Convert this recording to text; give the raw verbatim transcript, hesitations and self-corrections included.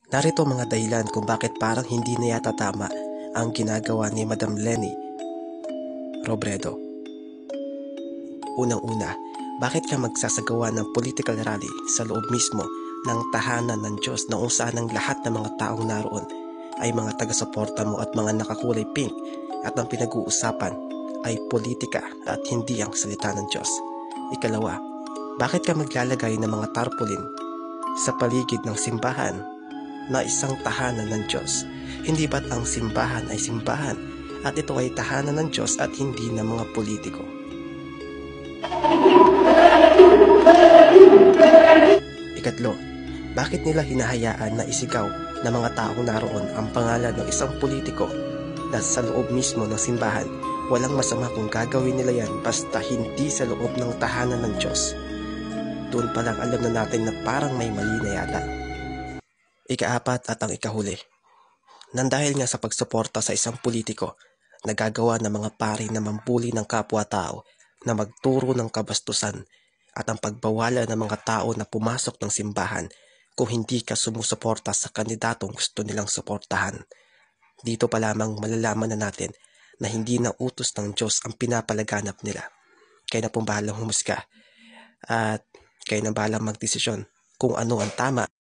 Narito mga dahilan kung bakit parang hindi na yata tama ang ginagawa ni Madam Leni Robredo. Unang-una, bakit ka magsasagawa ng political rally sa loob mismo ng tahanan ng Diyos na kung saan ang lahat ng mga taong naroon ay mga taga-suporta mo at mga nakakulay pink at ang pinag-uusapan ay politika at hindi ang salita ng Diyos? Ikalawa, bakit ka maglalagay ng mga tarpaulin sa paligid ng simbahan na isang tahanan ng Diyos? Hindi ba't ang simbahan ay simbahan at ito ay tahanan ng Diyos at hindi ng mga politiko? Ikatlo, bakit nila hinahayaan na isigaw ng mga taong naroon ang pangalan ng isang politiko na sa loob mismo ng simbahan? Walang masama kung gagawin nila yan basta hindi sa loob ng tahanan ng Diyos. Doon pa lang alam na natin na parang may mali na yata. Ikaapat at ang ikahuli, nang dahil nga sa pagsuporta sa isang politiko, nagagawa ng mga pari na mambuli ng kapwa-tao, na magturo ng kabastusan at ang pagbawala ng mga tao na pumasok ng simbahan kung hindi ka sumusuporta sa kandidatong gusto nilang suportahan. Dito pa lamang malalaman na natin na hindi na utos ng Diyos ang pinapalaganap nila. Kayo na pong bahalang humusga at kayo na bahalang magdesisyon kung ano ang tama